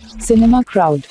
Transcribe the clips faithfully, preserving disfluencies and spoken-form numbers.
Cinema crowd.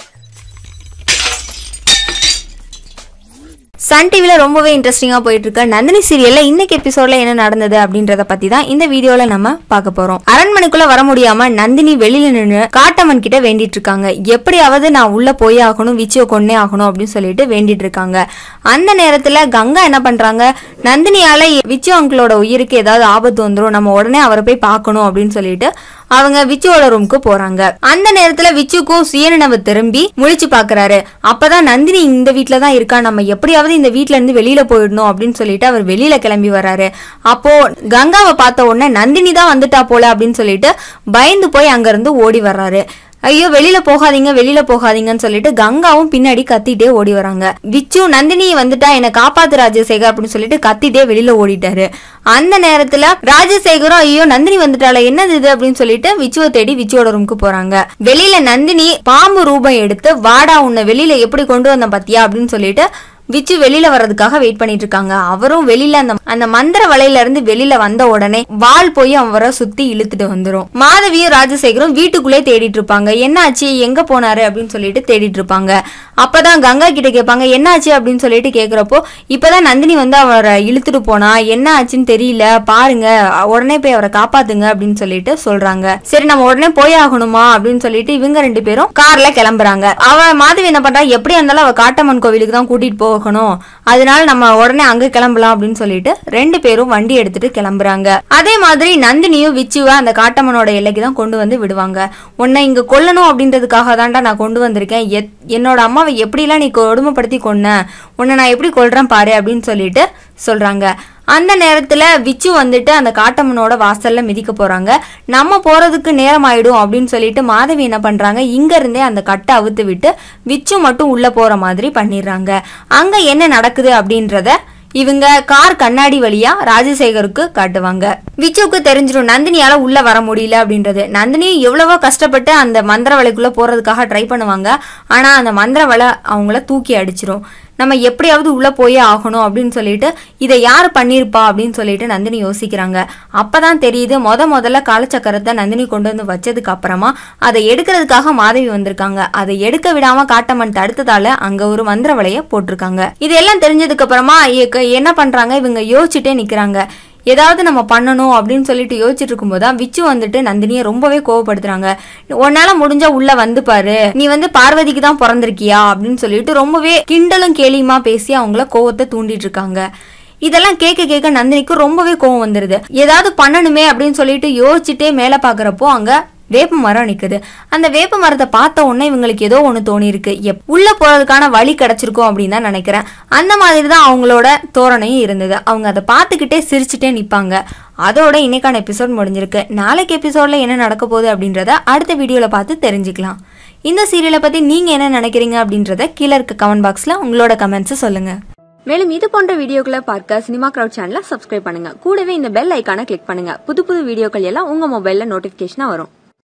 Sun T V ரொம்பவே இன்ட்ரெஸ்டிங்கா போயிட்டு இருக்க நந்தினி சீரியல்ல இன்னைக்கு எபிசோட்ல என்ன நடந்தது அப்படின்றத பத்தி தான் இந்த வீடியோல நம்ம பார்க்க போறோம். அரண்மனைக்குள்ள வர முடியாம நந்தினி வெளியில நின்னு காட்டமன் கிட்ட வேண்டிட்டு இருக்காங்க. எப்படியாவது நான் உள்ள போய் ஆகணும், விச்சியோ கொன்னே ஆகணும் அப்படின்னு சொல்லிட்டு வேண்டிட்டு இருக்காங்க. அந்த நேரத்துல கங்கா என்ன பண்றாங்க, நந்தினியால விச்சியோ அங்கிளோட உயிருக்கு ஏதாவது ஆபத்து வந்துரும், நம்ம உடனே அவரை போய் பார்க்கணும் அப்படின்னு சொல்லிட்டு அவங்க விச்சுவோட ரூமுக்கு போறாங்க. அந்த நேரத்துல விச்சுக்கும் சுயநினைவு திரும்பி முழிச்சு பாக்குறாரு. அப்பதான் நந்தினி இந்த வீட்டுலதான் இருக்கா, நம்ம எப்படியாவது இந்த வீட்டுல இருந்து வெளியில போயிடணும் அப்படின்னு சொல்லிட்டு அவர் வெளியில கிளம்பி வர்றாரு. அப்போ கங்காவை பார்த்த உடனே நந்தினி தான் வந்துட்டா போல அப்படின்னு சொல்லிட்டு பயந்து போய் அங்க இருந்து ஓடி வர்றாரு. ஐயோ வெளியில போகாதீங்க வெளியில போகாதீங்கன்னு சொல்லிட்டு கங்காவும் பின்னாடி கத்திட்டே ஓடி வராங்க. விச்சு நந்தினி வந்துட்டா என்ன காப்பாத்து ராஜசேகர் அப்படின்னு சொல்லிட்டு கத்திட்டே வெளியில ஓடிட்டாரு. அந்த நேரத்துல ராஜசேகரும் ஐயோ நந்தினி வந்துட்டால என்னது இது அப்படின்னு சொல்லிட்டு விச்சுவை தேடி விச்சுவோட ரூமுக்கு போறாங்க. வெளியில நந்தினி பாம்பு ரூபம் எடுத்து வாடா உன்னை வெளியில எப்படி கொண்டு வந்த பத்தியா அப்படின்னு சொல்லிட்டு விச்சு வெளியில வர்றதுக்காக வெயிட் பண்ணிட்டு இருக்காங்க. அவரும் வெளியில அந்த அந்த மந்திர வலையில இருந்து வெளியில வந்த உடனே வால் போய் அவரை சுத்தி இழுத்துட்டு வந்துரும். மாதவியும் ராஜசேகரும் வீட்டுக்குள்ளே தேடிட்டு இருப்பாங்க. என்னாச்சு எங்க போனாரு அப்படின்னு சொல்லிட்டு தேடிட்டு இருப்பாங்க. அப்பதான் கங்கா கிட்ட கேட்பாங்க என்னாச்சு அப்படின்னு சொல்லிட்டு கேக்குறப்போ இப்பதான் நந்தினி வந்து அவரை இழுத்துட்டு போனா, என்ன ஆச்சுன்னு தெரியல பாருங்க, உடனே போய் அவரை காப்பாத்துங்க அப்படின்னு சொல்லிட்டு சொல்றாங்க. சரி நம்ம உடனே போய் ஆகணுமா அப்படின்னு சொல்லிட்டு இவங்க ரெண்டு பேரும் கார்ல கிளம்புறாங்க. அவ மாதவி என்ன பண்றா, எப்படியா இருந்தாலும் அவ காட்டம்மன் கோவிலுக்கு தான் கூட்டிட்டு போ, அதனால நம்ம உடனே அங்க கிளம்பலாம் அப்படின்னு சொல்லிட்டு ரெண்டு பேரும் வண்டி எடுத்துட்டு கிளம்புறாங்க. அதே மாதிரி நந்தினியும் விச்சுவ அந்த காட்டம்மனோட எல்லைக்கு தான் கொண்டு வந்து விடுவாங்க. உன்னை இங்க கொல்லணும் அப்படின்றதுக்காக தான்டா நான் கொண்டு வந்திருக்கேன், என்னோட அம்மாவை எப்படி எல்லாம் நீ கொடுமைப்படுத்தி கொன்ன, உன்னை நான் எப்படி கொல்றேன் பாரு அப்படின்னு சொல்லிட்டு சொல்றாங்க. அந்த நேரத்துல விச்சு வந்துட்டு அந்த காட்டம்மனோட வாசல்ல மிதிக்க போறாங்க. நம்ம போறதுக்கு நேரம் ஆயிடும் அப்படின்னு சொல்லிட்டு மாதவி என்ன பண்றாங்க, இங்க இருந்தே அந்த கட்டை அவுத்து விட்டு விச்சு மட்டும் உள்ள போற மாதிரி பண்ணிடுறாங்க. அங்க என்ன நடக்குது அப்படின்றத இவங்க கார் கண்ணாடி வழியா ராஜசேகருக்கு காட்டுவாங்க. விச்சுக்கு தெரிஞ்சிடும் நந்தினியால உள்ள வர முடியல அப்படின்றது. நந்தினி எவ்வளவோ கஷ்டப்பட்டு அந்த மந்திர வலைக்குள்ள போறதுக்காக ட்ரை பண்ணுவாங்க. ஆனா அந்த மந்திர வலை அவங்கள தூக்கி அடிச்சிரும். நம்ம எப்படியாவது உள்ள போயே ஆகணும் அப்படின்னு சொல்லிட்டு இதை யார் பண்ணிருப்பா அப்படின்னு சொல்லிட்டு நந்தினி யோசிக்கிறாங்க. அப்பதான் தெரியுது முத முதல்ல காலச்சக்கரத்தை நந்தினி கொண்டு வந்து வச்சதுக்கு அப்புறமா அதை எடுக்கிறதுக்காக மாதவி வந்திருக்காங்க. அதை எடுக்க விடாம காட்டம்மன் தடுத்ததால அங்க ஒரு மந்திர வலைய போட்டிருக்காங்க. இதெல்லாம் தெரிஞ்சதுக்கு அப்புறமா என்ன பண்றாங்க, இவங்க யோசிச்சுட்டே நிக்கிறாங்க. ஏதாவது நம்ம பண்ணணும் அப்படின்னு சொல்லிட்டு யோசிச்சுட்டு இருக்கும்போதுதான் விச்சு வந்துட்டு நந்தினியை ரொம்பவே கோவப்படுத்துறாங்க. உன்னால முடிஞ்சா உள்ள வந்து பாரு, நீ வந்து பார்வதிக்கு தான் பிறந்திருக்கியா அப்படின்னு சொல்லிட்டு ரொம்பவே கிண்டலும் கேலியுமா பேசி அவங்கள கோவத்தை தூண்டிட்டு இருக்காங்க. இதெல்லாம் கேட்க கேட்க நந்தினிக்கு ரொம்பவே கோவம் வந்துருது. ஏதாவது பண்ணணுமே அப்படின்னு சொல்லிட்டு யோசிச்சுட்டே மேல பாக்குறப்போ அங்க வேப்ப மரம் நிக்குது. அந்த வேப்ப மரத்தை பார்த்த உடனே இவங்களுக்கு ஏதோ ஒண்ணு தோணி இருக்கு, உள்ள போறதுக்கான வழி கிடைச்சிருக்கும் அப்படின்னு தான் நினைக்கிறேன். அந்த மாதிரிதான் அவங்களோட தோரணையும் இருந்தது. அவங்க அதை பார்த்துக்கிட்டே சிரிச்சுட்டே நிப்பாங்க. அதோட இன்னைக்கான எபிசோட் முடிஞ்சிருக்கு. நாளைக்கு எபிசோட்ல என்ன நடக்க போகுது அப்படின்றத அடுத்த வீடியோல பார்த்து தெரிஞ்சுக்கலாம். இந்த சீரியலை பத்தி நீங்க என்ன நினைக்கிறீங்க அப்படின்றத கீழே இருக்க கமெண்ட் பாக்ஸ்ல உங்களோட கமெண்ட்ஸ் சொல்லுங்க. மேலும் இது போன்ற வீடியோக்களை பார்க்க சினிமா கிரவுட் சேனலை சப்ஸ்கிரைப் பண்ணுங்க. கூடவே இந்த பெல் ஐக்கானை கிளிக் பண்ணுங்க. புது புது வீடியோக்கள் எல்லாம் உங்க மொபைல்ல நோட்டிபிகேஷனா வரும்.